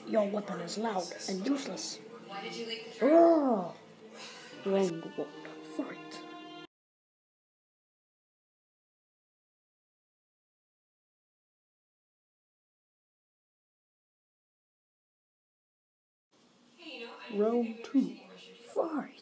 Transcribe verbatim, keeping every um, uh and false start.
Your weapon is loud and useless. Oh, wrong word. Fight. Round two. Fight.